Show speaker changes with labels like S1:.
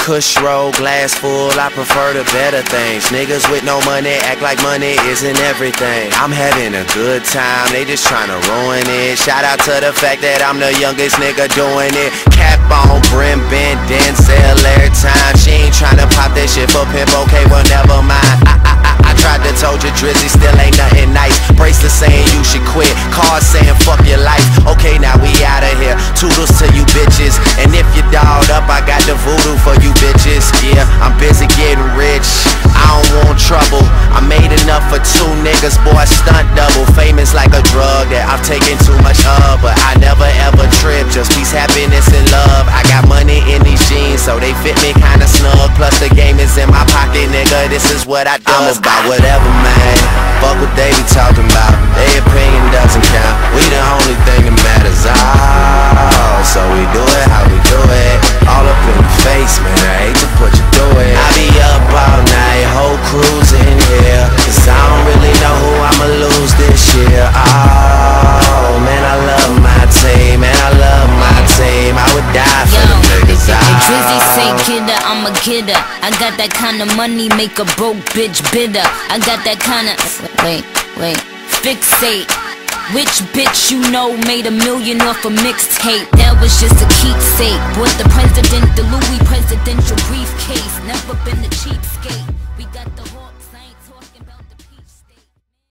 S1: Kush roll, glass full, I prefer the better things. Niggas with no money act like money isn't everything. I'm having a good time, they just tryna ruin it. Shout out to the fact that I'm the youngest nigga doing it. Cap on, brim bent, then sell every time. She ain't tryna pop that shit for pimp, okay, well never mind. I tried to told you Drizzy still ain't nothing nice. Bracelet saying you should quit, cars saying fuck your life. Okay, now we outta here, toodles to you bitches. And if you dolled up, I got the voodoo for you bitches. Yeah, I'm busy getting rich, I don't want trouble. I made enough for 2 niggas, boy, stunt double. Famous like a drug that I've taken too much of, but I never ever trip, just peace, happiness, and love. I got money in these jeans, so they fit me kinda snug. Plus the game is in my pocket, nigga, this is what I do. I'm about whatever, man, fuck what they be talking about. Their opinion doesn't count, we the only thing that matters. So we do it how we do it, all up in the face, man, I hate to put you through it. I be up all night, whole crew's in here, cause I don't really know who I'ma lose this year. Oh, man, I love my team, man, I love my team. I would die for them niggas.
S2: Drizzy say kidder, I'm a kidder. I got that kind of money, make a broke bitch bitter. I got that kind of, wait, fixate. Which bitch you know made $1 million off a mixtape? That was just a keepsake. Bought the president, the Louis presidential briefcase. Never been a cheapskate. We got the whole